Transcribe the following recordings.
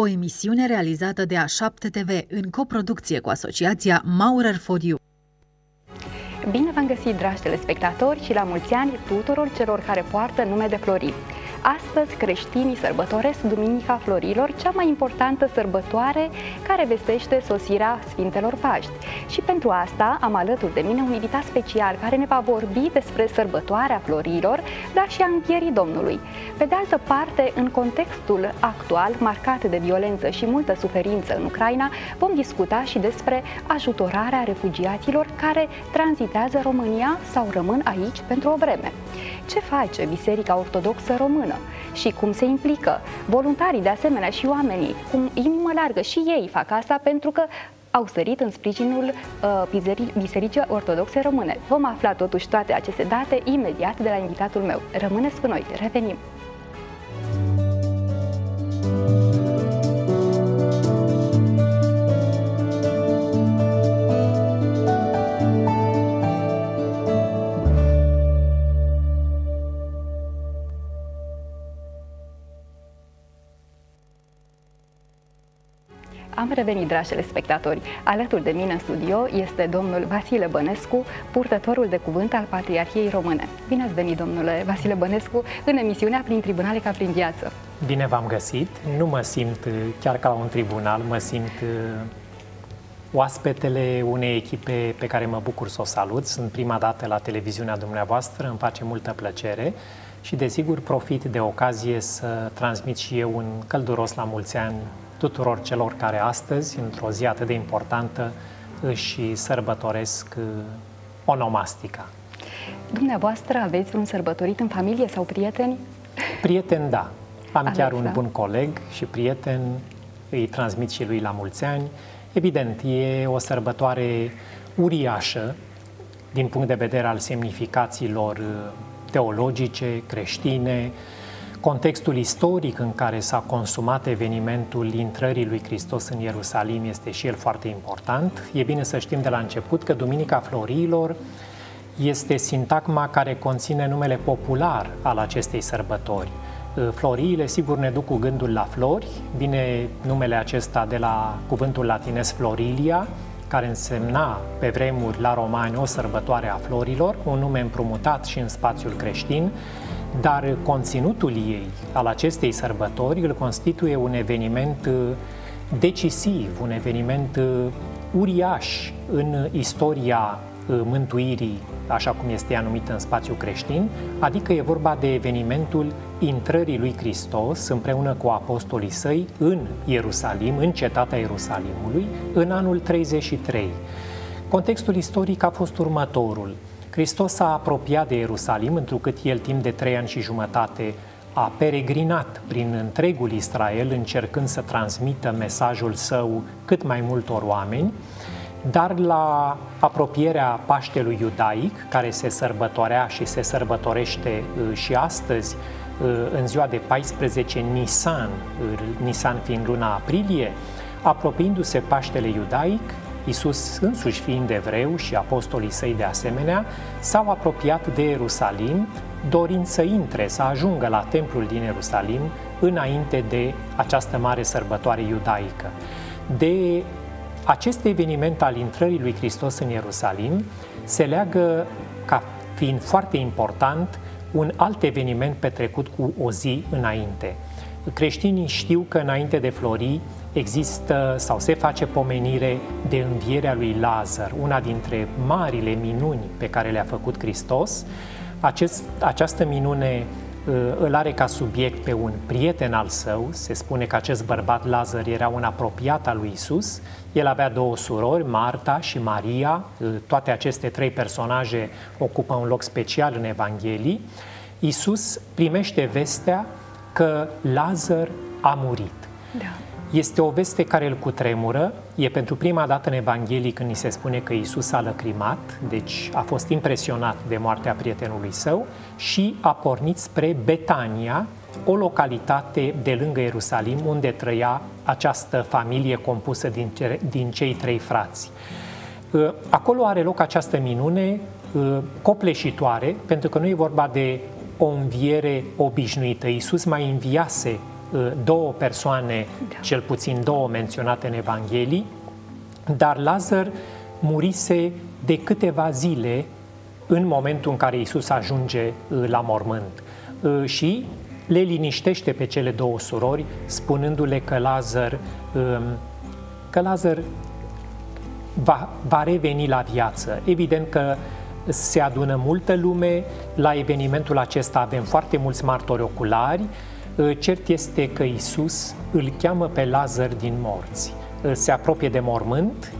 o emisiune realizată de A7 TV în coproducție cu asociația Maurer for You. Bine v-am găsit, dragi telespectatori, și la mulți ani tuturor celor care poartă nume de Florin. Astăzi, creștinii sărbătoresc Duminica Florilor, cea mai importantă sărbătoare care vestește sosirea Sfintelor Paști. Și pentru asta am alături de mine un invitat special care ne va vorbi despre sărbătoarea Florilor, dar și a Învierii Domnului. Pe de altă parte, în contextul actual, marcat de violență și multă suferință în Ucraina, vom discuta și despre ajutorarea refugiaților care tranzitează România sau rămân aici pentru o vreme. Ce face Biserica Ortodoxă Română și cum se implică voluntarii, de asemenea și oamenii, cu inimă largă, și ei fac asta pentru că au sărit în sprijinul Bisericii Ortodoxe Române. Vom afla totuși toate aceste date imediat de la invitatul meu. Rămâneți cu noi, revenim! Am revenit, dragi telespectatori. Alături de mine în studio este domnul Vasile Bănescu, purtătorul de cuvânt al Patriarhiei Române. Bine ați venit, domnule Vasile Bănescu, în emisiunea Prin Tribunale ca prin viață. Bine v-am găsit. Nu mă simt chiar ca la un tribunal, mă simt oaspetele unei echipe pe care mă bucur să o salut. Sunt prima dată la televiziunea dumneavoastră, îmi face multă plăcere și, desigur, profit de ocazie să transmit și eu un călduros la mulți ani tuturor celor care astăzi, într-o zi atât de importantă, își sărbătoresc onomastica. Dumneavoastră aveți un sărbătorit în familie sau prieteni? Prieten, da. Am chiar un bun coleg și prieten, îi transmit și lui la mulți ani. Evident, e o sărbătoare uriașă din punct de vedere al semnificațiilor teologice, creștine, contextul istoric în care s-a consumat evenimentul intrării lui Hristos în Ierusalim este și el foarte important. E bine să știm de la început că Duminica Florilor este sintagma care conține numele popular al acestei sărbători. Floriile, sigur, ne duc cu gândul la flori. Vine numele acesta de la cuvântul latinez florilia, care însemna pe vremuri la romani o sărbătoare a florilor, un nume împrumutat și în spațiul creștin, dar conținutul ei, al acestei sărbători, îl constituie un eveniment decisiv, un eveniment uriaș în istoria mântuirii, așa cum este ea numită în spațiul creștin, adică e vorba de evenimentul intrării lui Hristos împreună cu apostolii săi în Ierusalim, în cetatea Ierusalimului, în anul 33. Contextul istoric a fost următorul. Hristos s-a apropiat de Ierusalim, întrucât el timp de 3 ani și jumătate a peregrinat prin întregul Israel, încercând să transmită mesajul său cât mai multor oameni, dar la apropierea Paștelui Iudaic, care se sărbătorea și se sărbătorește și astăzi, în ziua de 14 Nisan, Nisan fiind luna aprilie, apropiindu-se Paștele Iudaic, Iisus însuși fiind evreu și apostolii săi de asemenea, s-au apropiat de Ierusalim, dorind să intre, să ajungă la templul din Ierusalim înainte de această mare sărbătoare iudaică. De acest eveniment al intrării lui Hristos în Ierusalim se leagă, ca fiind foarte important, un alt eveniment petrecut cu o zi înainte. Creștinii știu că înainte de Florii există sau se face pomenire de învierea lui Lazar, una dintre marile minuni pe care le-a făcut Hristos. Această minune îl are ca subiect pe un prieten al său. Se spune că acest bărbat Lazar era un apropiat al lui Iisus. El avea 2 surori, Marta și Maria. Toate aceste 3 personaje ocupă un loc special în Evanghelii. Iisus primește vestea că Lazar a murit. Da. Este o veste care îl cutremură. E pentru prima dată în Evanghelii când ni se spune că Iisus a lăcrimat, deci a fost impresionat de moartea prietenului său și a pornit spre Betania, o localitate de lângă Ierusalim, unde trăia această familie compusă din cei 3 frați. Acolo are loc această minune copleșitoare, pentru că nu e vorba de o înviere obișnuită. Iisus mai înviase două persoane, cel puțin două menționate în Evanghelii, dar Lazar murise de câteva zile în momentul în care Iisus ajunge la mormânt. Și le liniștește pe cele două surori, spunându-le că Lazar va reveni la viață. Evident că se adună multă lume, la evenimentul acesta avem foarte mulți martori oculari. Cert este că Iisus îl cheamă pe Lazar din morți. Se apropie de mormânt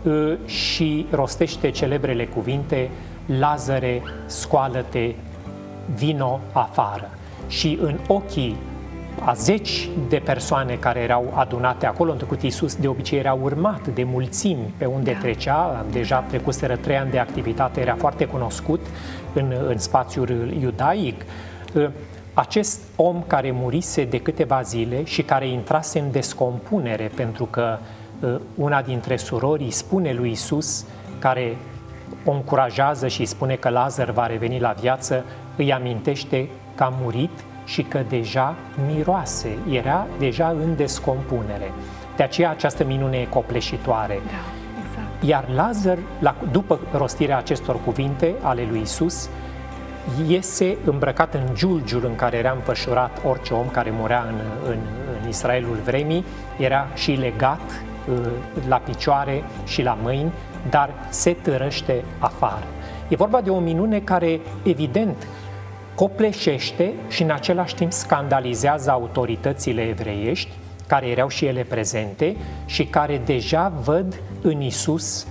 și rostește celebrele cuvinte: Lazare, scoală-te, vino afară. Și în ochii a zeci de persoane care erau adunate acolo, întrucât Iisus de obicei era urmat de mulțimi pe unde trecea, deja trecuseră 3 ani de activitate, era foarte cunoscut în spațiul iudaic. Acest om care murise de câteva zile și care intrase în descompunere, pentru că una dintre surori îi spune lui Iisus, care o încurajează și îi spune că Lazar va reveni la viață, îi amintește că a murit și că deja miroase, era deja în descompunere. De aceea această minune e copleșitoare. Da, exact. Iar Lazar, după rostirea acestor cuvinte ale lui Iisus, iese îmbrăcat în giulgiul în care era înfășurat orice om care murea în Israelul vremii, era și legat la picioare și la mâini, dar se târăște afară. E vorba de o minune care, evident, copleșește și în același timp scandalizează autoritățile evreiești, care erau și ele prezente și care deja văd în Iisus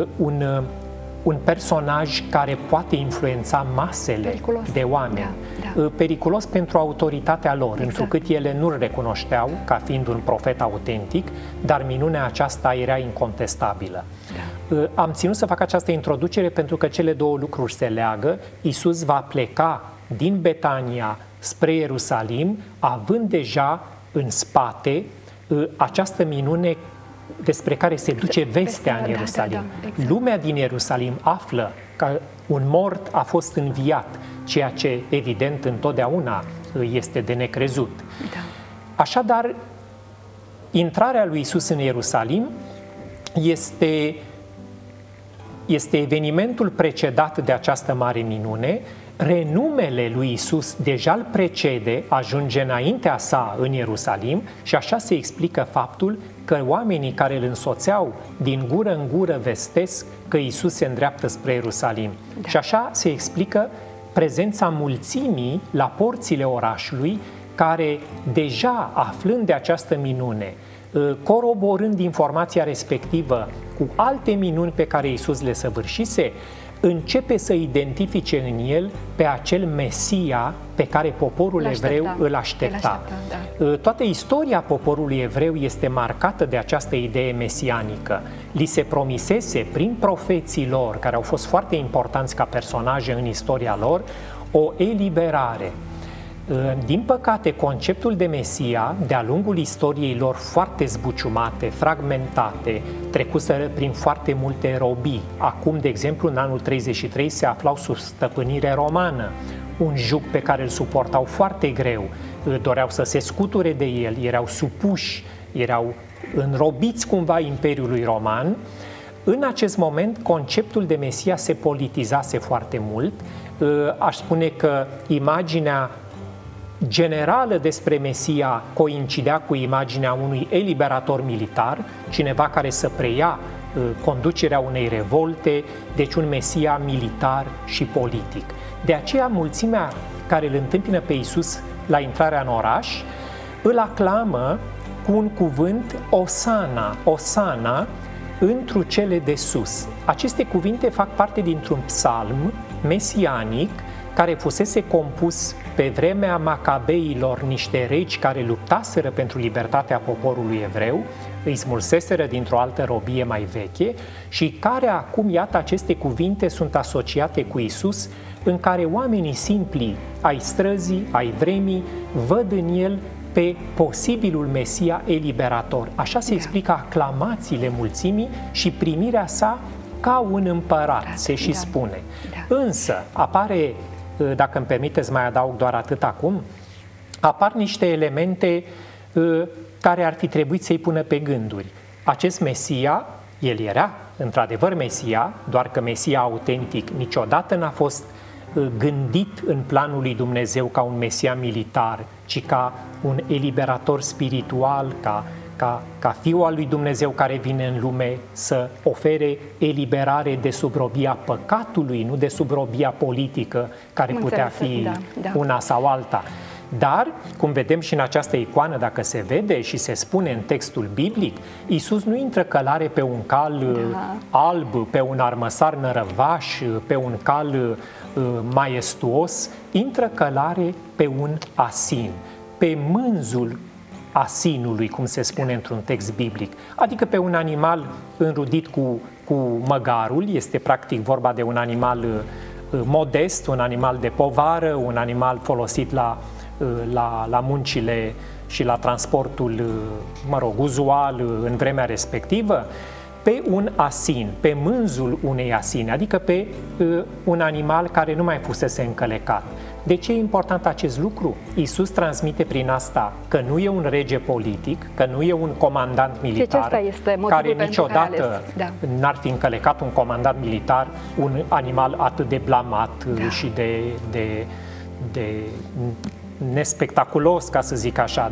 un personaj care poate influența masele periculos de oameni. Periculos pentru autoritatea lor, întrucât ele nu-l recunoșteau ca fiind un profet autentic, dar minunea aceasta era incontestabilă. Am ținut să fac această introducere pentru că cele două lucruri se leagă. Iisus va pleca din Betania spre Ierusalim, având deja în spate această minune despre care se duce vestea în Ierusalim. Exact. Lumea din Ierusalim află că un mort a fost înviat, ceea ce evident întotdeauna este de necrezut. Așadar, intrarea lui Iisus în Ierusalim este evenimentul precedat de această mare minune. Renumele lui Iisus deja îl precede, ajunge înaintea sa în Ierusalim și așa se explică faptul că oamenii care îl însoțeau din gură în gură vestesc că Iisus se îndreaptă spre Ierusalim. Și așa se explică prezența mulțimii la porțile orașului, care deja aflând de această minune, coroborând informația respectivă cu alte minuni pe care Iisus le săvârșise, începe să identifice în el pe acel Mesia pe care poporul evreu îl aștepta. Toată istoria poporului evreu este marcată de această idee mesianică. Li se promisese prin profeții lor, care au fost foarte importanți ca personaje în istoria lor, o eliberare. Din păcate, conceptul de Mesia, de-a lungul istoriei lor foarte zbuciumate, fragmentate, trecuseră prin foarte multe robii. Acum, de exemplu, în anul 33 se aflau sub stăpânire romană, un juc pe care îl suportau foarte greu, doreau să se scuture de el, erau supuși, erau înrobiți cumva Imperiului Roman. În acest moment, conceptul de Mesia se politizase foarte mult. Aș spune că imaginea generală despre Mesia coincidea cu imaginea unui eliberator militar, cineva care să preia conducerea unei revolte, deci un Mesia militar și politic. De aceea mulțimea care îl întâmpină pe Iisus la intrarea în oraș îl aclamă cu un cuvânt Osana, Osana, întru cele de sus. Aceste cuvinte fac parte dintr-un psalm mesianic care fusese compus pe vremea Macabeilor, niște regi care luptaseră pentru libertatea poporului evreu, îi smulseseră dintr-o altă robie mai veche și care acum, iată, aceste cuvinte sunt asociate cu Iisus, în care oamenii simpli ai străzii, ai vremii, văd în el pe posibilul Mesia eliberator. Așa se explică aclamațiile mulțimii și primirea sa ca un împărat, se și spune. Însă apare, dacă îmi permiteți, mai adaug doar atât acum, apar niște elemente care ar fi trebuit să-i pună pe gânduri. Acest Mesia, el era într-adevăr Mesia, doar că Mesia autentic niciodată n-a fost gândit în planul lui Dumnezeu ca un Mesia militar, ci ca un eliberator spiritual, ca Fiul al lui Dumnezeu care vine în lume să ofere eliberare de sub robia păcatului, nu de sub robia politică, care putea fi una sau alta. Dar, cum vedem și în această icoană, dacă se vede și se spune în textul biblic, Iisus nu intră călare pe un cal alb, pe un armăsar nărăvaș, pe un cal maestuos, intră călare pe un asin, pe mânzul asinului, cum se spune într-un text biblic, adică pe un animal înrudit cu măgarul. Este practic vorba de un animal modest, un animal de povară, un animal folosit la muncile și la transportul, uzual în vremea respectivă, pe un asin, pe mânzul unei asine, adică pe un animal care nu mai fusese încălecat. De ce e important acest lucru? Iisus transmite prin asta că nu e un rege politic, că nu e un comandant militar, care niciodată n-ar fi încălecat un comandant militar un animal atât de blamat și de nespectaculos, ca să zic așa,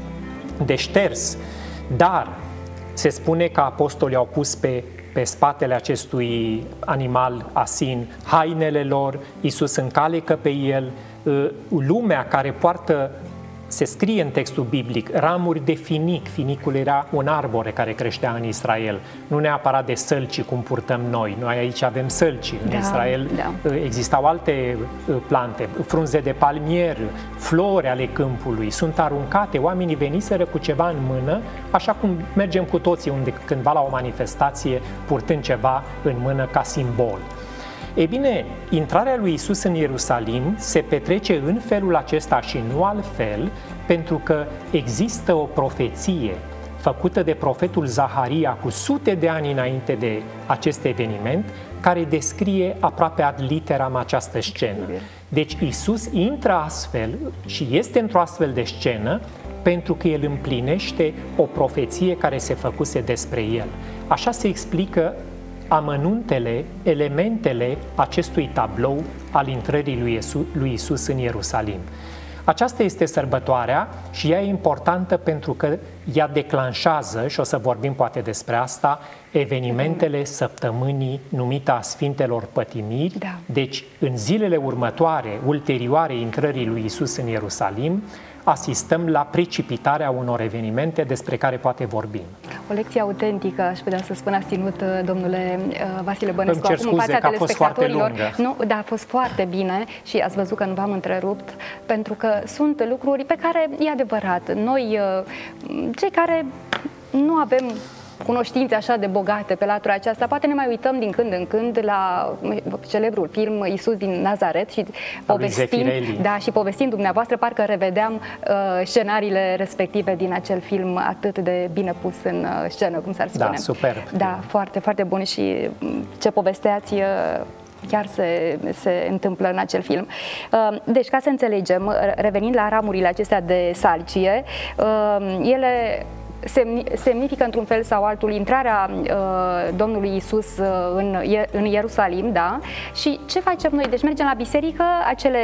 de șters. Dar se spune că apostolii au pus pe spatele acestui animal asin hainele lor, Iisus încalecă pe el, lumea care poartă, se scrie în textul biblic, ramuri de finic. Finicul era un arbore care creștea în Israel, nu neapărat de sălci cum purtăm noi. Noi aici avem sălci, în Israel existau alte plante, frunze de palmier, flori ale câmpului, sunt aruncate, oamenii veniseră cu ceva în mână, așa cum mergem cu toții cândva la o manifestație purtând ceva în mână ca simbol. Ei bine, intrarea lui Iisus în Ierusalim se petrece în felul acesta și nu altfel, pentru că există o profeție făcută de profetul Zaharia cu sute de ani înainte de acest eveniment, care descrie aproape ad literam această scenă. Deci Iisus intră astfel și este într-o astfel de scenă pentru că El împlinește o profeție care se făcuse despre El. Așa se explică amănuntele, elementele acestui tablou al intrării lui Iisus în Ierusalim. Aceasta este sărbătoarea și ea e importantă pentru că ea declanșează, și o să vorbim poate despre asta, evenimentele săptămânii numite a Sfintelor Pătimiri. Deci, în zilele următoare, ulterioare intrării lui Iisus în Ierusalim, asistăm la precipitarea unor evenimente despre care poate vorbim. O lecție autentică, aș putea să spun, ați ținut, domnule Vasile Bănescu, acum în fața telespectatorilor. Nu, da, a fost foarte bine și ați văzut că nu v-am întrerupt, pentru că sunt lucruri pe care, e adevărat, noi, cei care nu avem cunoștințe așa de bogate pe latura aceasta, poate ne mai uităm din când în când la celebrul film Iisus din Nazaret și povestind dumneavoastră, parcă revedeam scenariile respective din acel film atât de bine pus în scenă, cum s-ar spune. Da, superb. Da, foarte, foarte bun și ce povesteați chiar se întâmplă în acel film. Deci, ca să înțelegem, revenind la ramurile acestea de salcie, ele semnifică într-un fel sau altul intrarea Domnului Iisus în Ierusalim, da? Și ce facem noi? Deci mergem la biserică, acele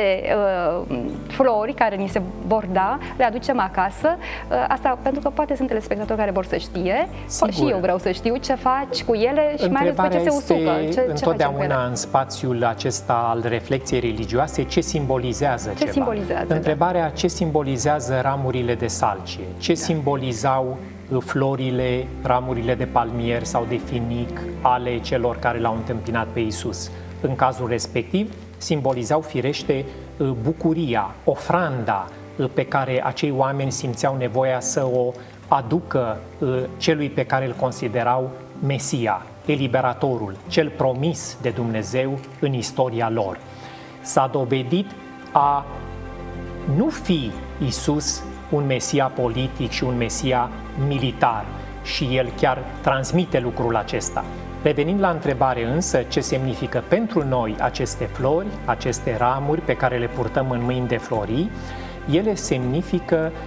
flori care ni se vor da, le aducem acasă. Asta pentru că poate sunt telespectatori care vor să știe. Sigur. Și eu vreau să știu ce faci cu ele și mai ales pe ce se usucă. Întotdeauna în spațiul acesta al reflexiei religioase, ce simbolizează ceva? Simbolizează, întrebarea, ce simbolizează ramurile de salcie? Ce simbolizau florile, ramurile de palmier sau de finic ale celor care l-au întâmpinat pe Iisus? În cazul respectiv, simbolizau firește bucuria, ofranda pe care acei oameni simțeau nevoia să o aducă celui pe care îl considerau Mesia, eliberatorul, cel promis de Dumnezeu în istoria lor. S-a dovedit a nu fi Iisus un Mesia politic și un Mesia militar, și el chiar transmite lucrul acesta. Revenind la întrebare însă, ce semnifică pentru noi aceste flori, aceste ramuri pe care le purtăm în mâini de florii, ele semnifică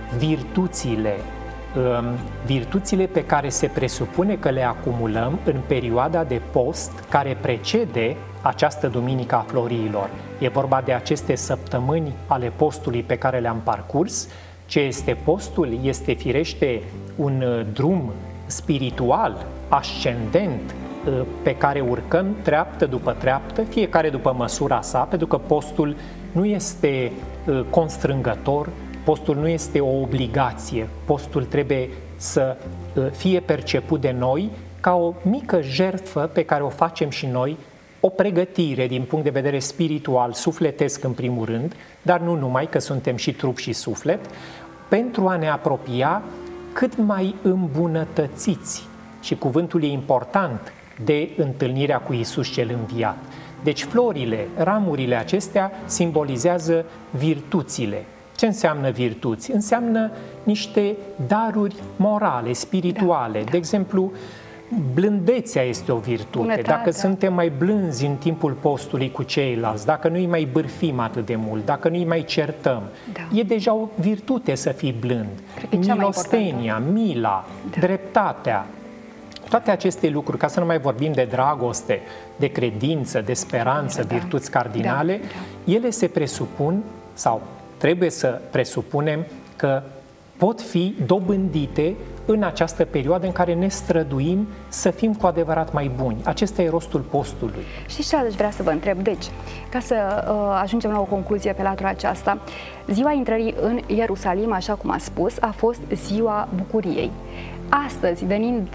virtuțile pe care se presupune că le acumulăm în perioada de post care precede această Duminică a Florilor. E vorba de aceste săptămâni ale postului pe care le-am parcurs. Ce este postul? Este firește un drum spiritual, ascendent, pe care urcăm treaptă după treaptă, fiecare după măsura sa, pentru că postul nu este constrângător, postul nu este o obligație, postul trebuie să fie perceput de noi ca o mică jertfă pe care o facem și noi, o pregătire din punct de vedere spiritual, sufletesc în primul rând, dar nu numai, că suntem și trup și suflet, pentru a ne apropia cât mai îmbunătățiți, și cuvântul e important, de întâlnirea cu Iisus cel înviat. Deci florile, ramurile acestea simbolizează virtuțile. Ce înseamnă virtuți? Înseamnă niște daruri morale, spirituale. De exemplu, blândețea este o virtute. Dacă suntem mai blânzi în timpul postului cu ceilalți, dacă nu îi mai bârfim atât de mult, dacă nu îi mai certăm, e deja o virtute să fii blând. Milostenia, mila, dreptatea, toate aceste lucruri, ca să nu mai vorbim de dragoste, de credință, de speranță, virtuți cardinale, ele se presupun sau trebuie să presupunem că pot fi dobândite în această perioadă în care ne străduim să fim cu adevărat mai buni. Acesta e rostul postului. Știți ce aș vrea să vă întreb? Deci, ca să ajungem la o concluzie pe latura aceasta, ziua intrării în Ierusalim, așa cum a spus, a fost ziua bucuriei. Astăzi, venind,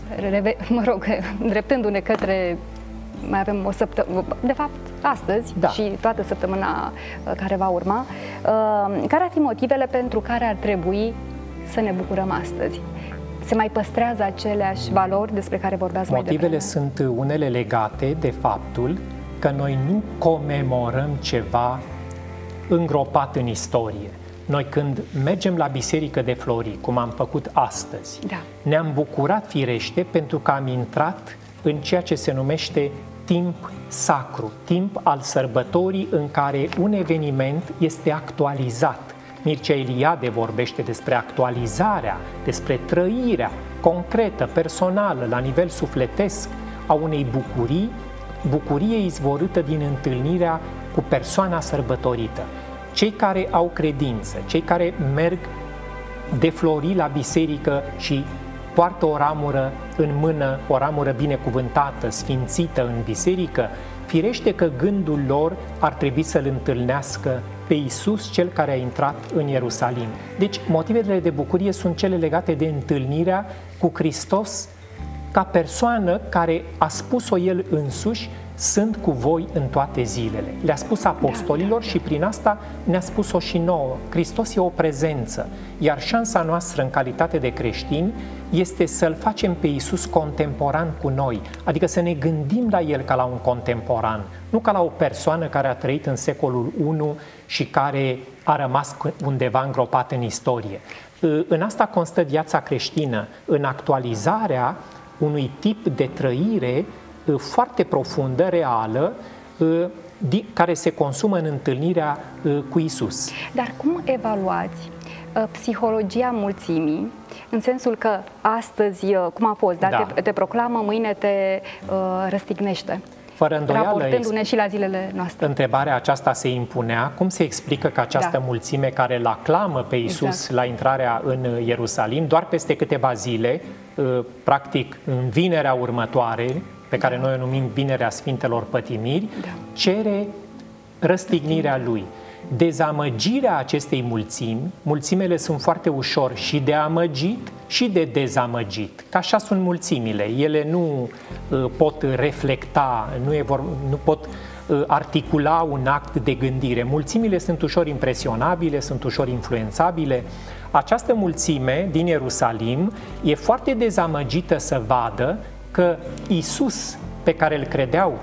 îndreptându-ne către, mai avem o săptămână, de fapt, astăzi și toată săptămâna care va urma, care ar fi motivele pentru care ar trebui să ne bucurăm astăzi? Se mai păstrează aceleași valori despre care vorbeați mai devreme? Motivele sunt unele legate de faptul că noi nu comemorăm ceva îngropat în istorie. Noi când mergem la Biserică de Flori, cum am făcut astăzi, ne-am bucurat firește pentru că am intrat în ceea ce se numește timp sacru, timp al sărbătorii în care un eveniment este actualizat. Mircea Eliade vorbește despre actualizarea, despre trăirea concretă, personală, la nivel sufletesc, a unei bucurii, bucurie izvorâtă din întâlnirea cu persoana sărbătorită. Cei care au credință, cei care merg de flori la biserică și poartă o ramură în mână, o ramură binecuvântată, sfințită în biserică, firește că gândul lor ar trebui să-L întâlnească pe Iisus, Cel care a intrat în Ierusalim. Deci, motivele de bucurie sunt cele legate de întâlnirea cu Hristos ca persoană care a spus-o El însuși: sunt cu voi în toate zilele. Le-a spus apostolilor și prin asta ne-a spus-o și nouă. Hristos e o prezență, iar șansa noastră în calitate de creștini este să-L facem pe Iisus contemporan cu noi, adică să ne gândim la El ca la un contemporan, nu ca la o persoană care a trăit în secolul I și care a rămas undeva îngropat în istorie. În asta constă viața creștină, în actualizarea unui tip de trăire foarte profundă, reală, care se consumă în întâlnirea cu Iisus. Dar cum evaluați psihologia mulțimii, în sensul că astăzi, cum a fost, te proclamă, mâine te răstignește? Fără îndoială, raportându-ne și la zilele noastre. Întrebarea aceasta se impunea: cum se explică că această mulțime care îl aclamă pe Iisus la intrarea în Ierusalim, doar peste câteva zile, practic în vinerea următoare, pe care noi o numim Vinerea Sfintelor Pătimiri, cere răstignirea Lui. Dezamăgirea acestei mulțimi, mulțimele sunt foarte ușor și de amăgit și de dezamăgit, că așa sunt mulțimile. Ele nu pot reflecta, nu pot articula un act de gândire. Mulțimile sunt ușor impresionabile, sunt ușor influențabile. Această mulțime din Ierusalim e foarte dezamăgită să vadă că Iisus, pe care îl credeau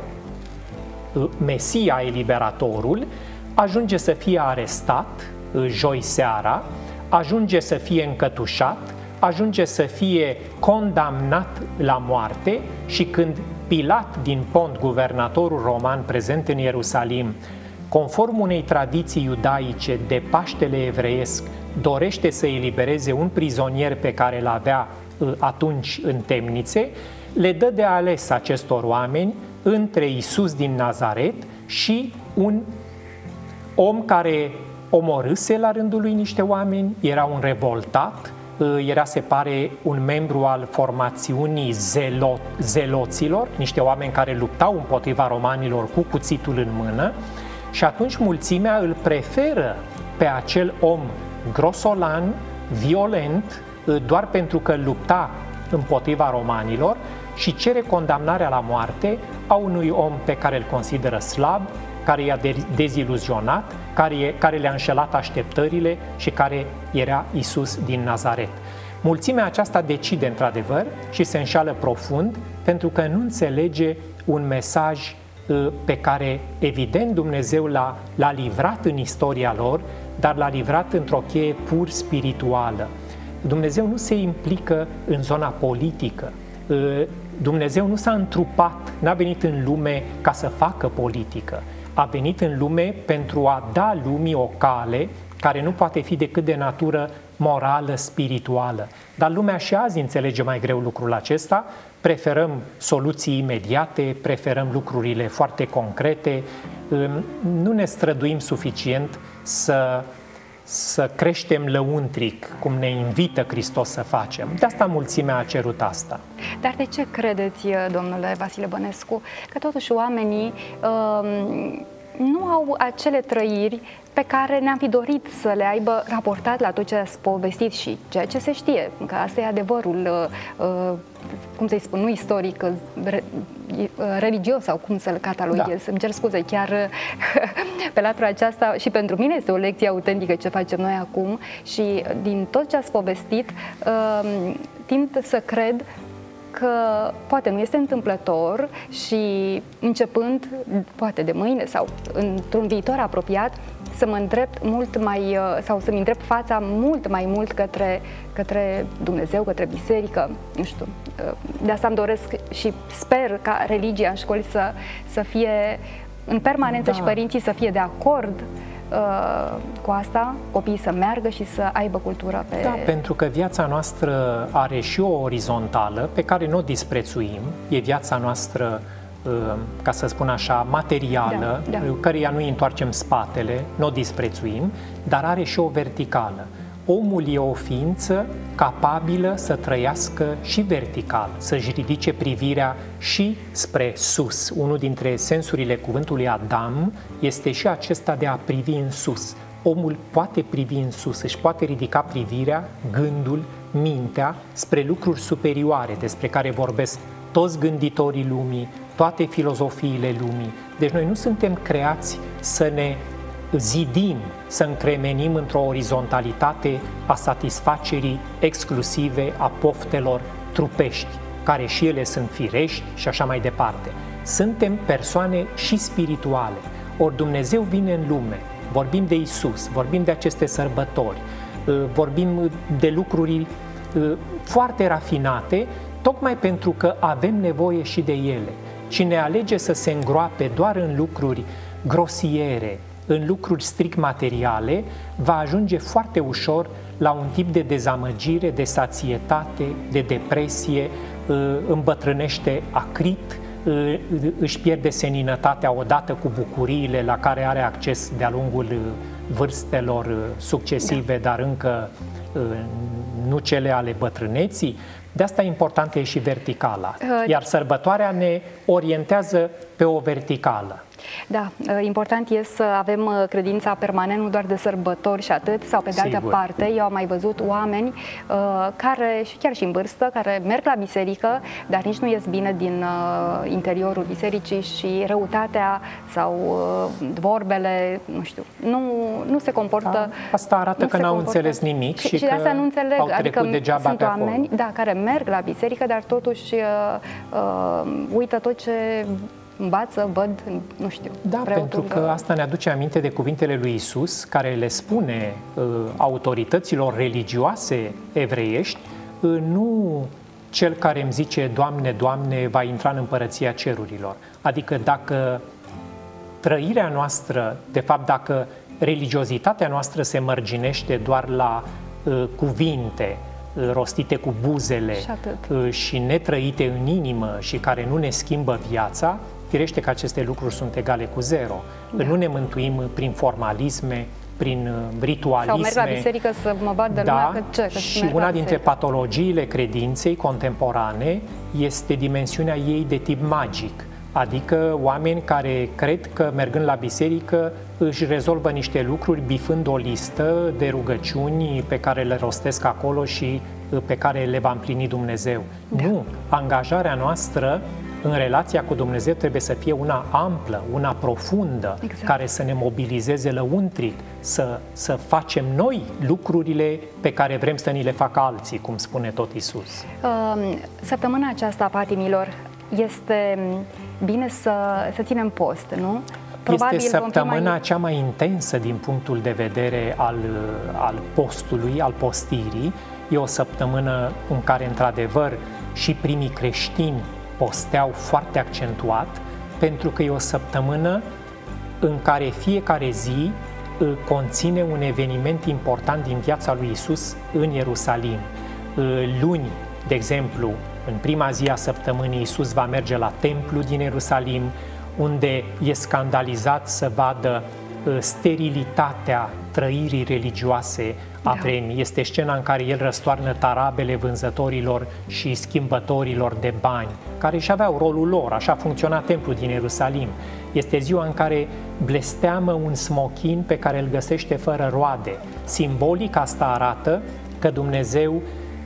Mesia, eliberatorul, ajunge să fie arestat joi seara, ajunge să fie încătușat, ajunge să fie condamnat la moarte și când Pilat din Pont, guvernatorul roman prezent în Ierusalim, conform unei tradiții iudaice de Paștele evreiesc, dorește să elibereze un prizonier pe care îl avea atunci în temnițe, le dă de ales acestor oameni între Iisus din Nazaret și un om care omorâse la rândul lui niște oameni, era un revoltat, era, se pare, un membru al formațiunii zeloților, niște oameni care luptau împotriva romanilor cu cuțitul în mână, și atunci mulțimea îl preferă pe acel om grosolan, violent, doar pentru că lupta împotriva romanilor, și cere condamnarea la moarte a unui om pe care îl consideră slab, care i-a deziluzionat, care le-a înșelat așteptările și care era Iisus din Nazaret. Mulțimea aceasta decide într-adevăr și se înșală profund pentru că nu înțelege un mesaj pe care, evident, Dumnezeu l-a livrat în istoria lor, dar l-a livrat într-o cheie pur spirituală. Dumnezeu nu se implică în zona politică. Dumnezeu nu s-a întrupat, n-a venit în lume ca să facă politică. A venit în lume pentru a da lumii o cale care nu poate fi decât de natură morală, spirituală. Dar lumea și azi înțelege mai greu lucrul acesta, preferăm soluții imediate, preferăm lucrurile foarte concrete, nu ne străduim suficient să creștem lăuntric, cum ne invită Hristos să facem. De asta mulțimea a cerut asta. Dar de ce credeți, domnule Vasile Bănescu, că totuși oamenii nu au acele trăiri pe care ne-am fi dorit să le aibă raportat la tot ce ați povestit și ceea ce se știe, că asta e adevărul, cum să-i spun, nu istoric, religios sau cum să-l cataloghez. Îmi cer scuze, chiar pe latura aceasta și pentru mine este o lecție autentică ce facem noi acum și din tot ce ați povestit tind să cred că poate nu este întâmplător și începând, poate de mâine sau într-un viitor apropiat, să mă îndrept mult mai, sau să-mi îndrept fața mult mai mult către Dumnezeu, către biserică, nu știu. De asta îmi doresc și sper ca religia în școli să fie în permanență și părinții să fie de acord cu asta, copiii să meargă și să aibă cultură pe... Da, pentru că viața noastră are și o orizontală pe care nu o disprețuim, e viața noastră, ca să spun așa, materială, căreia nu îi întoarcem spatele, nu o disprețuim, dar are și o verticală. Omul e o ființă capabilă să trăiască și vertical, să-și ridice privirea și spre sus. Unul dintre sensurile cuvântului Adam este și acesta de a privi în sus. Omul poate privi în sus, își poate ridica privirea, gândul, mintea spre lucruri superioare despre care vorbesc toți gânditorii lumii, toate filozofiile lumii. Deci noi nu suntem creați să ne zidim, să încremenim într-o orizontalitate a satisfacerii exclusive a poftelor trupești, care și ele sunt firești și așa mai departe. Suntem persoane și spirituale. Ori Dumnezeu vine în lume, vorbim de Iisus, vorbim de aceste sărbători, vorbim de lucruri foarte rafinate, tocmai pentru că avem nevoie și de ele. Cine alege să se îngroape doar în lucruri grosiere, în lucruri strict materiale, va ajunge foarte ușor la un tip de dezamăgire, de sațietate, de depresie, îmbătrânește acrit, își pierde seninătatea odată cu bucuriile la care are acces de-a lungul vârstelor succesive, dar încă nu cele ale bătrâneții. De asta importantă e și verticala, iar sărbătoarea ne orientează pe o verticală. Da, important e să avem credința permanent, nu doar de sărbători și atât, sau pe de altă parte, eu am mai văzut oameni care, chiar și în vârstă, care merg la biserică, dar nici nu ies bine din interiorul bisericii și răutatea sau vorbele, nu știu, nu se comportă... Da, asta arată că n-au înțeles nimic și de asta nu înțeleg, au trecut degeaba sunt pe acolo. Oameni, da, care merg la biserică, dar totuși uită tot ce învață, văd, nu știu. Da, pentru că asta ne aduce aminte de cuvintele lui Iisus, care le spune autorităților religioase evreiești, nu cel care îmi zice Doamne, Doamne, va intra în împărăția cerurilor. Adică dacă trăirea noastră, de fapt dacă religiozitatea noastră se mărginește doar la cuvinte rostite cu buzele și netrăite în inimă și care nu ne schimbă viața, firește că aceste lucruri sunt egale cu zero. Da. Nu ne mântuim prin formalisme, prin ritualisme. Sau merg la biserică să mă bat de lumea, că ce? Că și una dintre patologiile credinței contemporane este dimensiunea ei de tip magic. Adică oameni care cred că mergând la biserică își rezolvă niște lucruri bifând o listă de rugăciuni pe care le rostesc acolo și pe care le va împlini Dumnezeu. Da. Nu, angajarea noastră în relația cu Dumnezeu trebuie să fie una amplă, una profundă, exact, care să ne mobilizeze lăuntric, să facem noi lucrurile pe care vrem să ni le facă alții, cum spune tot Iisus. Săptămâna aceasta, patimilor, este bine să ținem post, nu? Probabil este săptămâna cea mai intensă din punctul de vedere al postului, al postirii. E o săptămână în care, într-adevăr, și primii creștini posteau foarte accentuat, pentru că e o săptămână în care fiecare zi conține un eveniment important din viața lui Iisus în Ierusalim. Luni, de exemplu, în prima zi a săptămânii, Iisus va merge la templu din Ierusalim, unde e scandalizat să vadă sterilitatea trăirii religioase a vremii. Este scena în care el răstoarnă tarabele vânzătorilor și schimbătorilor de bani, care își aveau rolul lor, așa funcționa templul din Ierusalim. Este ziua în care blesteamă un smochin pe care îl găsește fără roade. Simbolic asta arată că Dumnezeu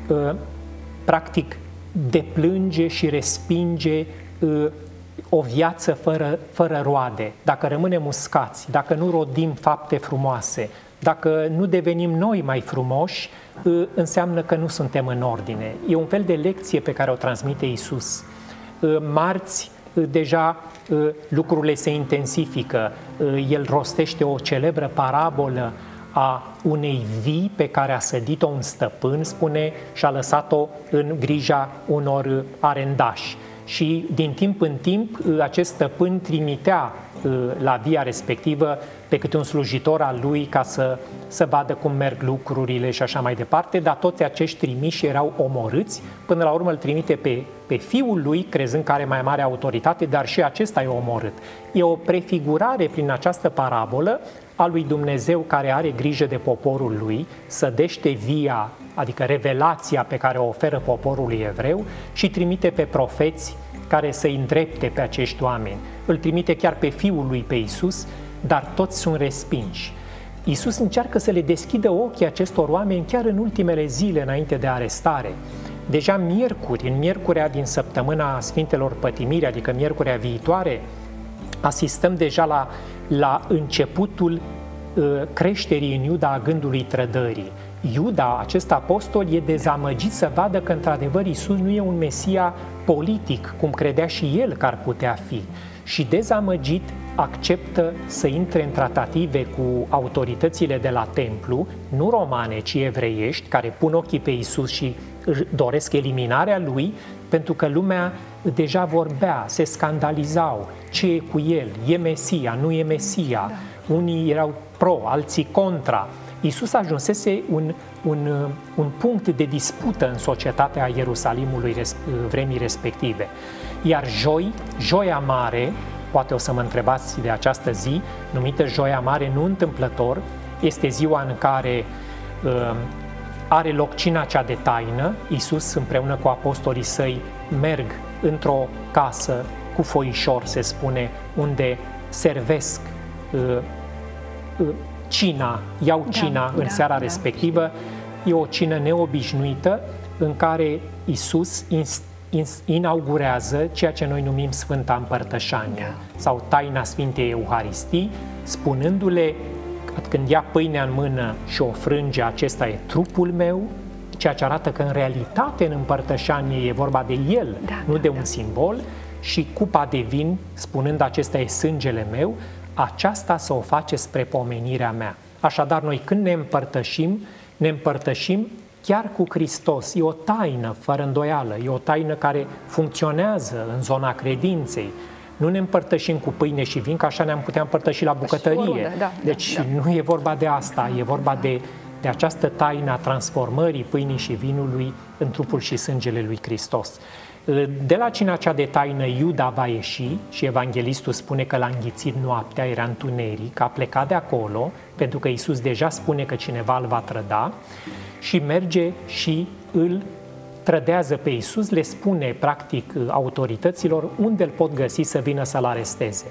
practic deplânge și respinge o viață fără roade. Dacă rămânem uscați, dacă nu rodim fapte frumoase, dacă nu devenim noi mai frumoși, înseamnă că nu suntem în ordine. E un fel de lecție pe care o transmite Iisus. Marți, deja lucrurile se intensifică. El rostește o celebră parabolă a unei vii pe care a sădit-o un stăpân, spune, și a lăsat-o în grija unor arendași. Și din timp în timp acest stăpân trimitea la via respectivă pe câte un slujitor al lui ca să vadă cum merg lucrurile și așa mai departe, dar toți acești trimiși erau omorâți, până la urmă îl trimite pe fiul lui, crezând că are mai mare autoritate, dar și acesta e omorât. E o prefigurare prin această parabolă a lui Dumnezeu care are grijă de poporul lui, sădește via, adică revelația pe care o oferă poporului evreu și trimite pe profeți care să-i îndrepte pe acești oameni. Îl trimite chiar pe Fiul lui, pe Iisus, dar toți sunt respinși. Iisus încearcă să le deschidă ochii acestor oameni chiar în ultimele zile înainte de arestare. Deja miercuri, în miercurea din săptămâna Sfintelor Pătimiri, adică miercurea viitoare, asistăm deja la începutul creșterii în Iuda a gândului trădării. Iuda, acest apostol, e dezamăgit să vadă că într-adevăr Iisus nu e un Mesia politic, cum credea și el că ar putea fi. Și dezamăgit acceptă să intre în tratative cu autoritățile de la templu, nu romane, ci evreiești, care pun ochii pe Iisus și doresc eliminarea lui, pentru că lumea deja vorbea, se scandalizau, ce e cu el, e Mesia, nu e Mesia, unii erau pro, alții contra. Iisus ajunsese un punct de dispută în societatea Ierusalimului vremii respective. Iar Joia Mare, poate o să mă întrebați de această zi, numită Joia Mare nu întâmplător, este ziua în care are loc cina cea de taină. Iisus împreună cu apostolii săi merg într-o casă cu foișor, se spune, unde servesc cina, iau cina în seara respectivă. E o cină neobișnuită în care Iisus inaugurează ceea ce noi numim Sfânta Împărtășanie sau taina Sfintei Euharistii, spunându-le, când ia pâinea în mână și o frânge, acesta e trupul meu, ceea ce arată că în realitate în împărtășanie e vorba de el, nu de un simbol, și cupa de vin, spunând acesta e sângele meu, aceasta să o face spre pomenirea mea. Așadar, noi când ne împărtășim chiar cu Hristos. E o taină, fără îndoială, e o taină care funcționează în zona credinței. Nu ne împărtășim cu pâine și vin, că așa ne-am putea împărtăși la bucătărie. Deci nu e vorba de asta, e vorba de această taină a transformării pâinii și vinului în trupul și sângele lui Hristos. De la cina cea de taină, Iuda va ieși și evanghelistul spune că l-a înghițit noaptea, era întuneric, a plecat de acolo, pentru că Iisus deja spune că cineva îl va trăda, și merge și îl trădează pe Iisus, le spune practic autorităților unde îl pot găsi să vină să-l aresteze.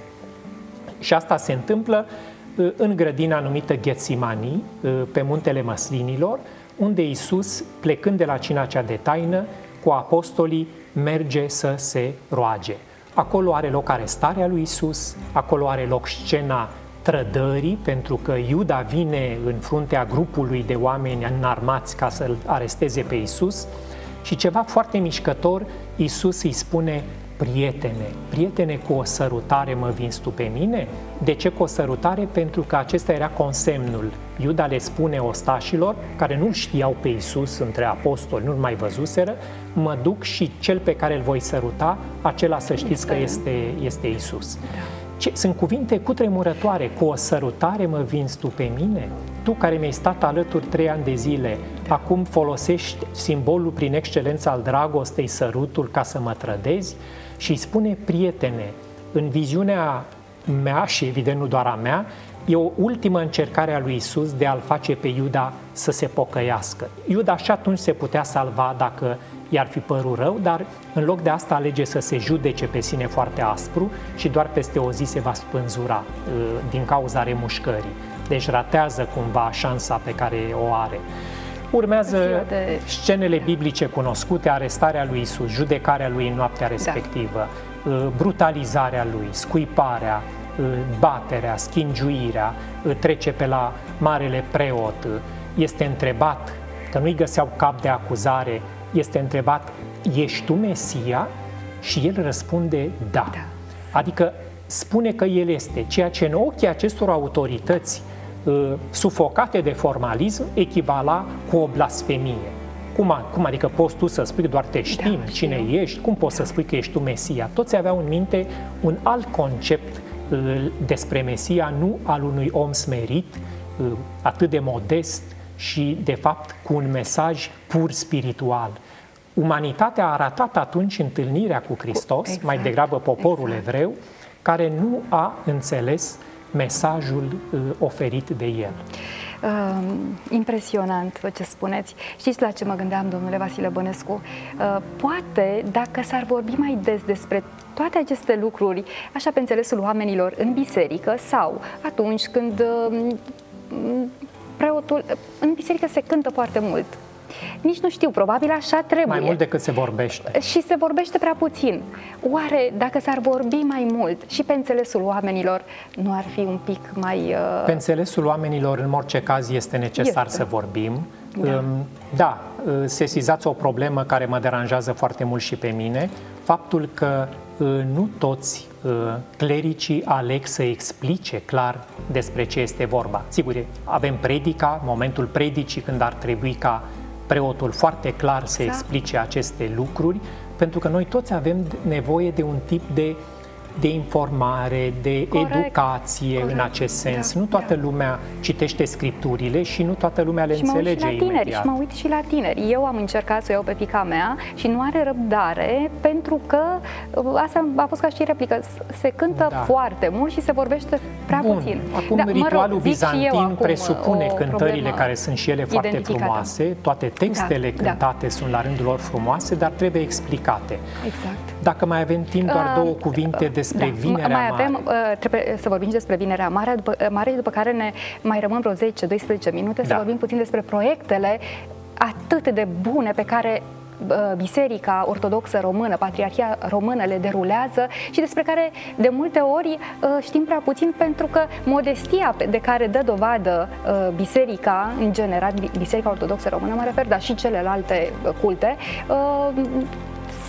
Și asta se întâmplă în grădina numită Ghetsimani, pe muntele Măslinilor, unde Iisus, plecând de la cina cea de taină, cu apostolii merge să se roage. Acolo are loc arestarea lui Iisus, acolo are loc scena trădării, pentru că Iuda vine în fruntea grupului de oameni înarmați ca să-l aresteze pe Iisus și ceva foarte mișcător, Iisus îi spune: prietene, prietene, cu o sărutare mă vinzi tu pe mine? De ce cu o sărutare? Pentru că acesta era consemnul. Iuda le spune ostașilor, care nu știau pe Iisus între apostoli, nu-l mai văzuseră: mă duc și cel pe care îl voi săruta, acela să știți că este Iisus. Sunt cuvinte cutremurătoare. Cu o sărutare mă vinzi tu pe mine? Tu care mi-ai stat alături 3 ani de zile, acum folosești simbolul prin excelență al dragostei, sărutul, ca să mă trădezi? Și îi spune: prietene, în viziunea mea, și evident nu doar a mea, e o ultimă încercare a lui Iisus de a-l face pe Iuda să se pocăiască. Iuda și atunci se putea salva dacă i-ar fi părut rău, dar în loc de asta alege să se judece pe sine foarte aspru și doar peste o zi se va spânzura din cauza remușcării. Deci ratează cumva șansa pe care o are. Urmează scenele biblice cunoscute: arestarea lui Iisus, judecarea lui în noaptea respectivă, brutalizarea lui, scuiparea, baterea, schingiuirea, trece pe la marele preot, este întrebat, că nu-i găseau cap de acuzare, este întrebat: ești tu Mesia? Și el răspunde da. Adică spune că el este, ceea ce în ochii acestor autorități sufocate de formalism echivala cu o blasfemie. Cum adică poți tu să spui doar te știm, cine ești, cum poți să spui că ești tu Mesia? Toți aveau în minte un alt concept despre Mesia, nu al unui om smerit, atât de modest și de fapt cu un mesaj pur spiritual. Umanitatea a arătat atunci întâlnirea cu Hristos, mai degrabă poporul evreu, care nu a înțeles mesajul oferit de el. Impresionant ce spuneți. Știți la ce mă gândeam, domnule Vasile Bănescu? Poate, dacă s-ar vorbi mai des despre toate aceste lucruri, așa pe înțelesul oamenilor în biserică, sau atunci când preotul, în biserică se cântă foarte mult. Nici nu știu, probabil așa trebuie. Mai mult decât se vorbește. Și se vorbește prea puțin. Oare dacă s-ar vorbi mai mult și pe înțelesul oamenilor, nu ar fi un pic mai... Pe înțelesul oamenilor, în orice caz, este necesar să vorbim. Da, sesizați o problemă care mă deranjează foarte mult și pe mine, faptul că nu toți clericii aleg să explice clar despre ce este vorba. Sigur, avem predica, momentul predicii, când ar trebui ca preotul foarte clar să explice aceste lucruri, pentru că noi toți avem nevoie de un tip de informare, de educație în acest sens. Nu toată lumea citește scripturile și nu toată lumea le înțelege imediat. Și mă uit și la tineri. Eu am încercat să o iau pe fiica mea și nu are răbdare, pentru că asta a fost ca și replică. Se cântă foarte mult și se vorbește prea puțin. Acum, ritualul bizantin presupune cântările care sunt și ele foarte frumoase. Toate textele cântate sunt la rândul lor frumoase, dar trebuie explicate. Exact. Dacă mai avem timp, doar 2 cuvinte despre Vinerea Mare. Trebuie să vorbim despre Vinerea Mare, după care ne mai rămân vreo 10-12 minute să vorbim puțin despre proiectele atât de bune pe care Biserica Ortodoxă Română, Patriarhia Română le derulează și despre care de multe ori știm prea puțin, pentru că modestia de care dă dovadă Biserica, în general, Biserica Ortodoxă Română mă refer, dar și celelalte culte,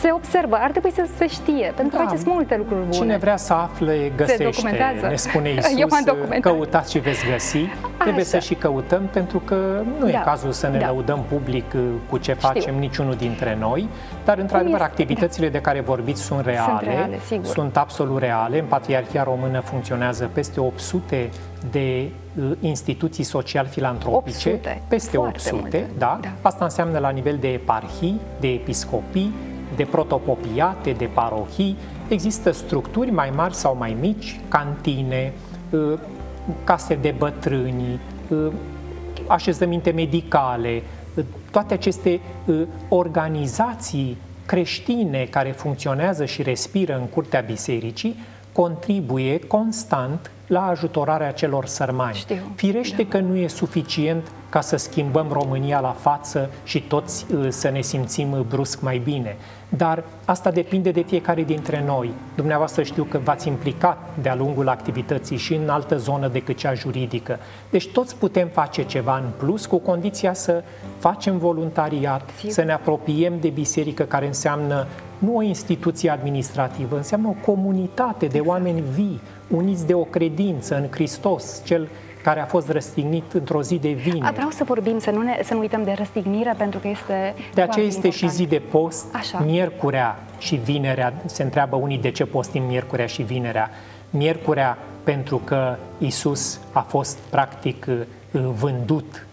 se observă, ar trebui să se știe, pentru că faceți multe lucruri bune. Cine vrea să afle, găsește, ne spune Iisus, căutați și veți găsi. Trebuie să și căutăm, pentru că nu e cazul să ne lăudăm public cu ce facem niciunul dintre noi, dar într-adevăr activitățile de care vorbiți sunt reale, sunt absolut reale. În Patriarhia Română funcționează peste 800 de instituții social-filantropice, peste 800, da? Asta înseamnă la nivel de eparhii, de episcopii, de protopopiate, de parohii. Există structuri mai mari sau mai mici, cantine, case de bătrâni, așezăminte medicale, toate aceste organizații creștine care funcționează și respiră în curtea bisericii contribuie constant la ajutorarea celor sărmani. Firește că nu e suficient ca să schimbăm România la față și toți să ne simțim brusc mai bine. Dar asta depinde de fiecare dintre noi. Dumneavoastră știu că v-ați implicat de-a lungul activității și în altă zonă decât cea juridică. Deci toți putem face ceva în plus, cu condiția să facem voluntariat, să ne apropiem de biserică, care înseamnă nu o instituție administrativă, înseamnă o comunitate de oameni vii, uniți de o credință în Hristos, Cel care a fost răstignit într-o zi de vineri. Vreau să vorbim, să nu uităm de răstignire, pentru că este de aceea este important. Și zi de post, miercurea și vinerea. Se întreabă unii de ce postim miercurea și vinerea. Miercurea pentru că Iisus a fost practic vândut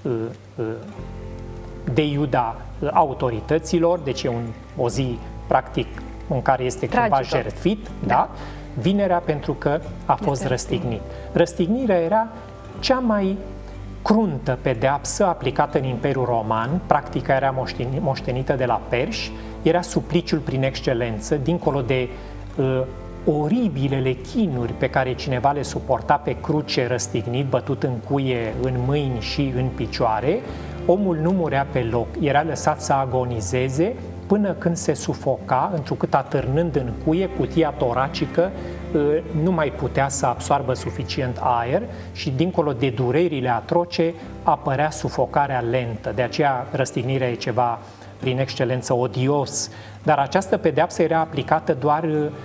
de Iuda autorităților, deci e o zi practic în care este cumva jertfit, da? Vinerea pentru că a fost răstignit. Răstignirea era cea mai cruntă pedeapsă aplicată în Imperiul Roman. Practica era moștenită de la perși, era supliciul prin excelență, dincolo de oribilele chinuri pe care cineva le suporta pe cruce răstignit, bătut în cuie, în mâini și în picioare. Omul nu murea pe loc, era lăsat să agonizeze până când se sufoca, întrucât atârnând în cuie, cutia toracică nu mai putea să absoarbă suficient aer și dincolo de durerile atroce apărea sufocarea lentă. De aceea răstignirea e ceva prin excelență odios. Dar această pedeapsă era aplicată doar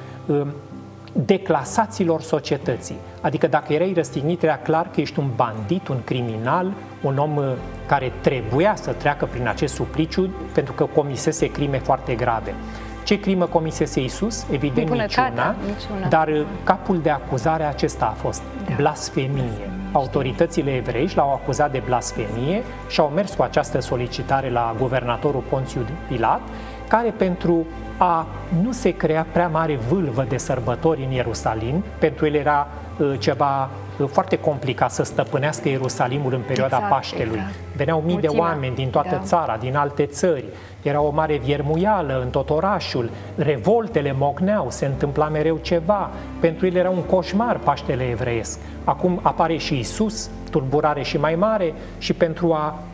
declasaților societății. Adică dacă erai răstignit, era clar că ești un bandit, un criminal, un om care trebuia să treacă prin acest supliciu pentru că comisese crime foarte grave. Ce crimă comisese Iisus? Evident niciuna, dar capul de acuzare acesta a fost blasfemie. Autoritățile evreiești l-au acuzat de blasfemie și au mers cu această solicitare la guvernatorul Ponțiu Pilat, care pentru a nu se crea prea mare vâlvă de sărbători în Ierusalim, pentru el era ceva foarte complicat să stăpânească Ierusalimul în perioada Paștelui. Veneau mii de oameni din toată țara, din alte țări. Era o mare viermuială în tot orașul. Revoltele mocneau, se întâmpla mereu ceva. Pentru el era un coșmar Paștele evreiesc. Acum apare și Iisus, tulburare și mai mare, și pentru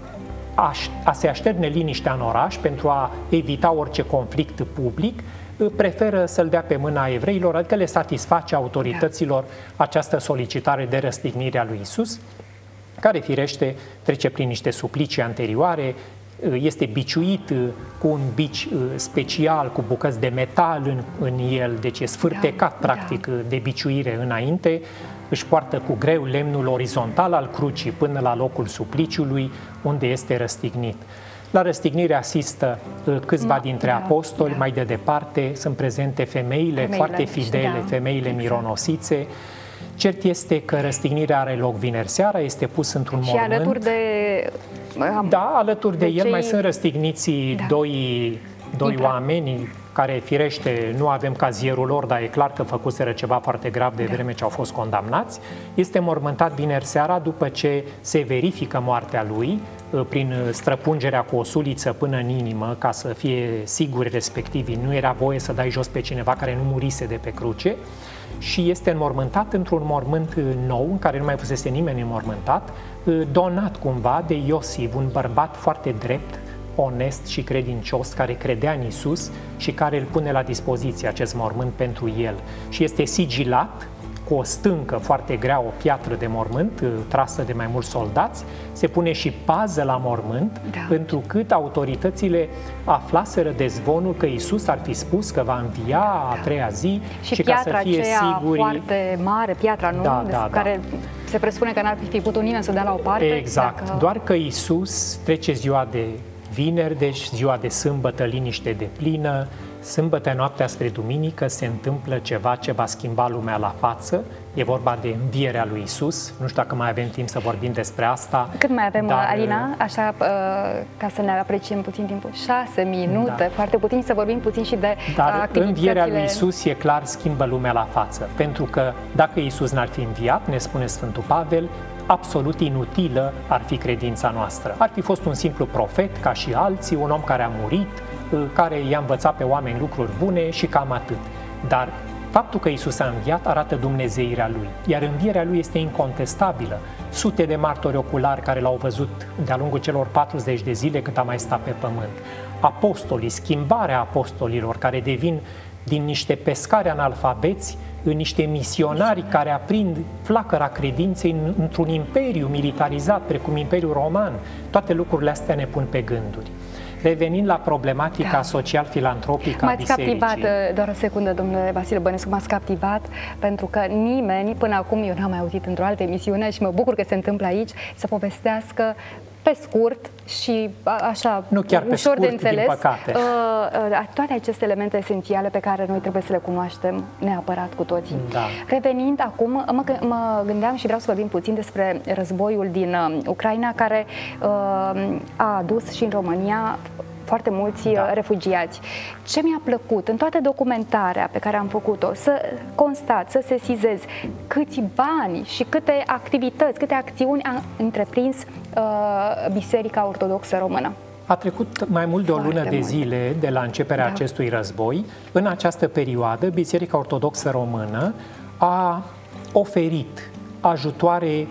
a se așterne liniștea în oraș, pentru a evita orice conflict public, preferă să-l dea pe mâna evreilor, adică le satisface autorităților această solicitare de răstignire a lui Iisus, care firește trece prin niște suplicii anterioare, este biciuit cu un bici special, cu bucăți de metal în el, deci e sfârtecat practic de biciuire înainte, își poartă cu greu lemnul orizontal al crucii până la locul supliciului, unde este răstignit. La răstignire asistă câțiva dintre apostoli, mai de departe sunt prezente femeile foarte fidele, femeile mironosițe. Cert este că răstignirea are loc vineri seara, este pus într-un mormânt. Și alături de... Da, alături de el mai sunt răstigniți doi oameni care, firește, nu avem cazierul lor, dar e clar că făcuseră ceva foarte grav de vreme ce au fost condamnați. Este mormântat vineri seara după ce se verifică moartea lui prin străpungerea cu o suliță până în inimă, ca să fie siguri respectivii. Nu era voie să dai jos pe cineva care nu murise de pe cruce. Și este înmormântat într-un mormânt nou, în care nu mai fusese nimeni înmormântat, donat cumva de Iosif, un bărbat foarte drept, onest și credincios, care credea în Iisus și care îl pune la dispoziție acest mormânt pentru el. Și este sigilat cu cu o stâncă foarte grea, o piatră de mormânt, trasă de mai mulți soldați, se pune și pază la mormânt, întrucât autoritățile aflaseră de zvonul că Iisus ar fi spus că va învia a treia zi și ca să fie siguri... foarte mare, piatra, nu? Care se presupune că n-ar fi putut nimeni să dea la o parte. Exact, doar că Iisus trece ziua de vineri, deci ziua de sâmbătă, liniște de plină, sâmbătă noaptea spre duminică se întâmplă ceva ce va schimba lumea la față. E vorba de învierea lui Iisus. Nu știu dacă mai avem timp să vorbim despre asta. Cât mai avem, Alina? Așa, ca să ne apreciem puțin timpul. 6 minute, foarte puțin, să vorbim puțin și de activitățile... învierea lui Iisus, e clar, schimbă lumea la față. Pentru că dacă Iisus n-ar fi înviat, ne spune Sfântul Pavel, absolut inutilă ar fi credința noastră. Ar fi fost un simplu profet, ca și alții, un om care a murit, care i-a învățat pe oameni lucruri bune și cam atât. Dar faptul că Iisus a înviat arată dumnezeirea Lui, iar învierea Lui este incontestabilă. Sute de martori oculari care l-au văzut de-a lungul celor 40 de zile cât a mai stat pe pământ. Apostolii, schimbarea apostolilor care devin din niște pescari analfabeți în niște misionari care aprind flacăra credinței într-un imperiu militarizat, precum Imperiul Roman. Toate lucrurile astea ne pun pe gânduri. Revenind la problematica social-filantropică a bisericii. M-ați captivat, doar o secundă, domnule Vasile Bănescu, m-ați captivat pentru că nimeni, până acum, eu n-am mai auzit într-o altă emisiune și mă bucur că se întâmplă aici, să povestească pe scurt și așa nu chiar pe ușor scurt, de înțeles, din păcate. Toate aceste elemente esențiale pe care noi trebuie să le cunoaștem neapărat cu toții. Da. Revenind acum, mă gândeam și vreau să vorbim puțin despre războiul din Ucraina, care a adus și în România foarte mulți refugiați. Ce mi-a plăcut în toată documentarea pe care am făcut-o, să constat, să sesizez câți bani și câte activități, câte acțiuni a întreprins Biserica Ortodoxă Română. A trecut mai mult de o lună de zile de la începerea acestui război. În această perioadă, Biserica Ortodoxă Română a oferit ajutoare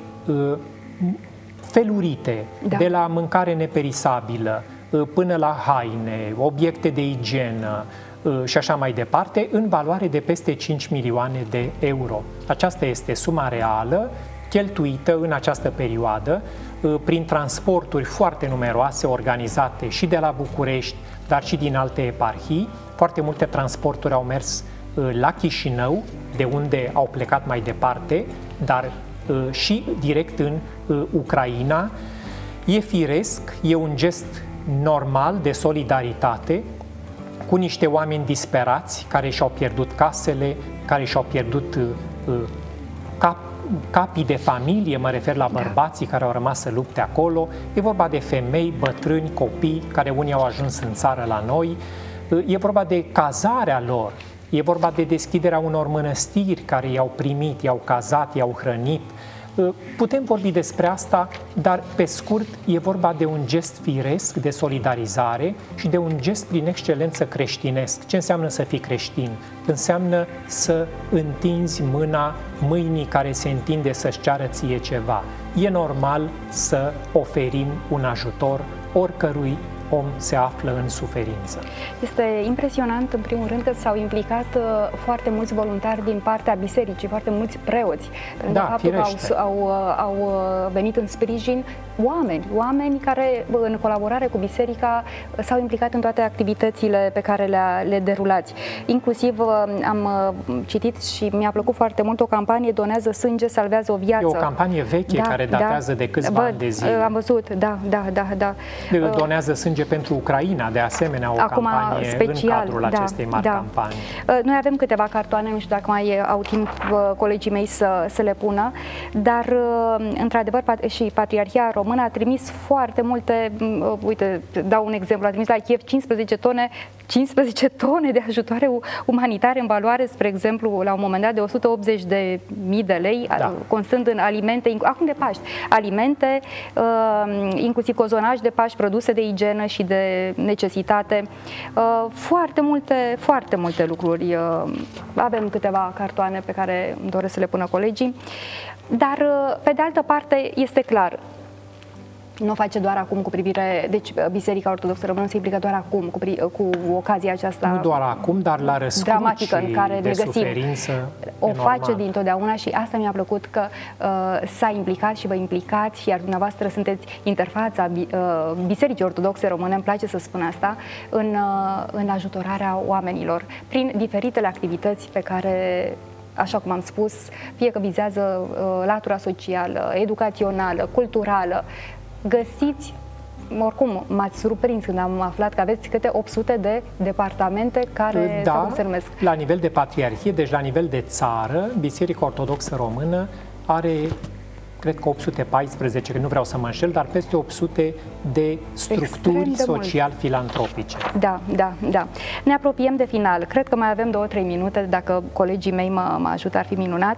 felurite, de la mâncare neperisabilă până la haine, obiecte de igienă și așa mai departe, în valoare de peste 5 milioane de euro. Aceasta este suma reală cheltuită în această perioadă prin transporturi foarte numeroase organizate și de la București, dar și din alte eparhii. Foarte multe transporturi au mers la Chișinău, de unde au plecat mai departe, dar și direct în Ucraina. E firesc, e un gest normal de solidaritate cu niște oameni disperați care și-au pierdut casele, care și-au pierdut capii de familie, mă refer la bărbații care au rămas să lupte acolo. E vorba de femei, bătrâni, copii, care unii au ajuns în țară la noi. E vorba de cazarea lor, e vorba de deschiderea unor mănăstiri care i-au primit, i-au cazat, i-au hrănit. Putem vorbi despre asta, dar pe scurt e vorba de un gest firesc de solidarizare și de un gest prin excelență creștinesc. Ce înseamnă să fii creștin? Înseamnă să întinzi mâna mâinii care se întinde să-și ceară ție ceva. E normal să oferim un ajutor oricărui om se află în suferință. Este impresionant, în primul rând, că s-au implicat foarte mulți voluntari din partea bisericii, foarte mulți preoți. Da, faptul că au venit în sprijin oameni care, în colaborare cu biserica, s-au implicat în toate activitățile pe care le derulați. Inclusiv am citit și mi-a plăcut foarte mult o campanie Donează sânge, salvează o viață. E o campanie veche care datează de câțiva ani de zile. Am văzut, da. Donează sânge pentru Ucraina, de asemenea, o campanie special, în cadrul acestei mari campanii. Noi avem câteva cartoane, nu știu dacă mai au timp colegii mei să le pună, dar, într-adevăr, și Patriarhia Română a trimis foarte multe, uite, dau un exemplu, a trimis la Kiev 15 tone de ajutoare umanitare în valoare, spre exemplu, la un moment dat de 180.000 de lei, constând în alimente, acum de Paști, alimente, inclusiv cozonaj de Paști, produse de igienă și de necesitate, foarte multe lucruri. Avem câteva cartoane pe care îmi doresc să le pună colegii, dar pe de altă parte este clar, Nu o face doar acum cu privire... Deci Biserica Ortodoxă Română se implică doar acum cu ocazia aceasta... Nu doar acum, dar la răscruci dramatică în care ne găsim. Suferință. O face dintotdeauna și asta mi-a plăcut că s-a implicat și vă implicați, iar dumneavoastră sunteți interfața Bisericii Ortodoxe Române, îmi place să spun asta, în ajutorarea oamenilor, prin diferitele activități pe care, așa cum am spus, fie că vizează latura socială, educațională, culturală, găsiți, oricum m-ați surprins când am aflat că aveți câte 800 de departamente care se numesc. La nivel de patriarhie, deci la nivel de țară, Biserica Ortodoxă Română are, cred că 814, că nu vreau să mă înșel, dar peste 800 de structuri social-filantropice. Da. Ne apropiem de final. Cred că mai avem 2-3 minute, dacă colegii mei mă ajută, ar fi minunat.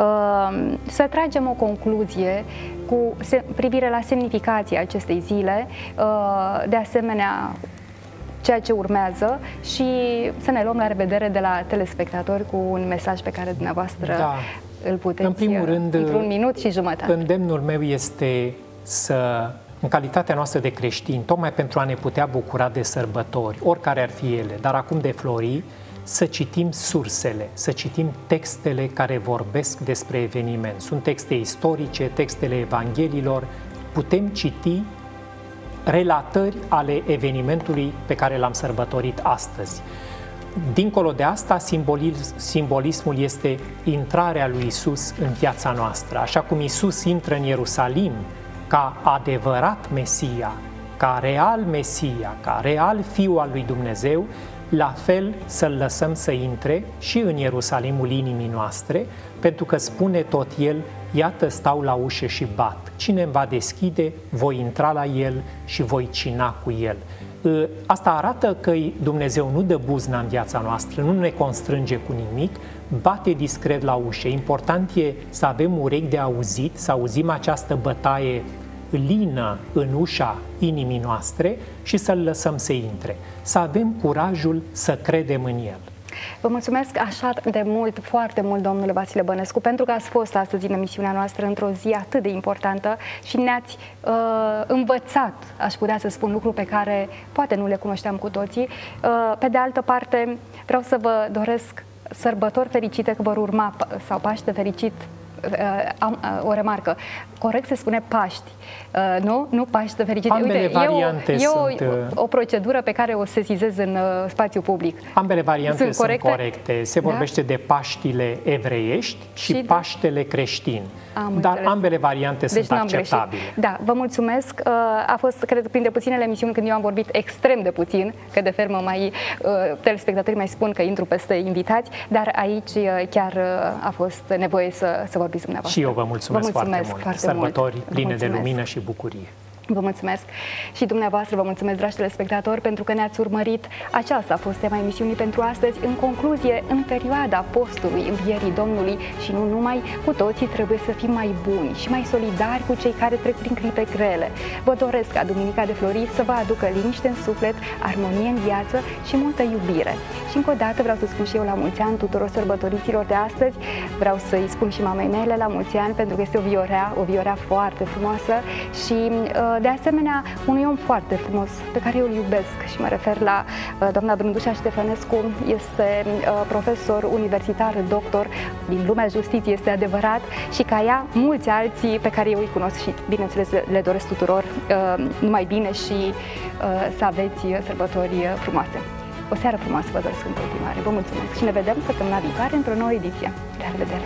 Să tragem o concluzie cu privire la semnificația acestei zile, de asemenea ceea ce urmează și să ne luăm la revedere de la telespectatori cu un mesaj pe care dumneavoastră îl puteți, în primul rând, într-un minut și jumătate. Îndemnul meu este să, în calitatea noastră de creștini, tocmai pentru a ne putea bucura de sărbători, oricare ar fi ele, dar acum de flori, să citim sursele, să citim textele care vorbesc despre eveniment. Sunt texte istorice, textele Evanghelilor, putem citi relatări ale evenimentului pe care l-am sărbătorit astăzi. Dincolo de asta, simbolismul este intrarea lui Isus în viața noastră. Așa cum Isus intră în Ierusalim ca adevărat Mesia, ca real Mesia, ca real Fiul al lui Dumnezeu, la fel să-L lăsăm să intre și în Ierusalimul inimii noastre, pentru că spune tot El: iată, stau la ușă și bat. Cine îmi va deschide, voi intra la El și voi cina cu El. Asta arată că Dumnezeu nu dă buzna în viața noastră, nu ne constrânge cu nimic, bate discret la ușă. Important e să avem urechi de auzit, să auzim această bătaie lină în ușa inimii noastre și să-L lăsăm să intre. Să avem curajul să credem în El. Vă mulțumesc așa de mult, foarte mult, domnule Vasile Bănescu, pentru că ați fost astăzi în emisiunea noastră într-o zi atât de importantă și ne-ați învățat, aș putea să spun, lucruri pe care poate nu le cunoșteam cu toții. Pe de altă parte, vreau să vă doresc sărbători fericite, că vor urma, sau Paște fericit. O remarcă. Corect se spune Paști. Nu Paște fericit. Ambele variante sunt o procedură pe care o sesizez în spațiu public. Ambele variante sunt corecte. Se vorbește de Paștile evreiești și Paștele creștin. Dar ambele variante sunt acceptabile. Da, vă mulțumesc. A fost, cred, printre puținele emisiuni când eu am vorbit extrem de puțin, că de fermă telespectatorii mai spun că intru peste invitați, dar aici chiar a fost nevoie să vorbiți dumneavoastră. Și eu vă mulțumesc foarte mult. Sărbători pline de lumină și bucurie. Vă mulțumesc și dumneavoastră vă mulțumesc, dragi telespectatori, pentru că ne-ați urmărit. Aceasta a fost tema emisiunii pentru astăzi. În concluzie, în perioada postului Învierii Domnului și nu numai, cu toții trebuie să fim mai buni și mai solidari cu cei care trec prin clipe grele. Vă doresc ca Duminica de Flori să vă aducă liniște în suflet, armonie în viață și multă iubire. Și încă o dată vreau să spun și eu la mulți ani tuturor sărbătoriților de astăzi. Vreau să-i spun și mamei mele la mulți ani, pentru că este o viorea foarte frumoasă și de asemenea, unui om foarte frumos pe care eu îl iubesc și mă refer la doamna Brândușa Ștefănescu. Este profesor universitar, doctor din lumea justiției, este adevărat, și ca ea mulți alții pe care eu îi cunosc și, bineînțeles, le doresc tuturor numai bine și să aveți sărbători frumoase. O seară frumoasă vă doresc în continuare. Vă mulțumesc și ne vedem săptămâna viitoare într-o nouă ediție. La revedere!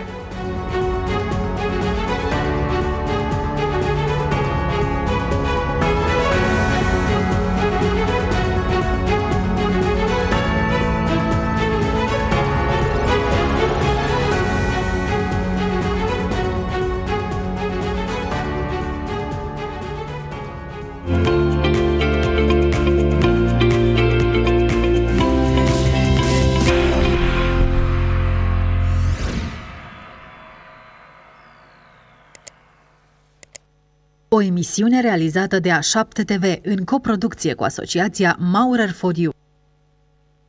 O emisiune realizată de A7 TV în coproducție cu asociația Maurer for You.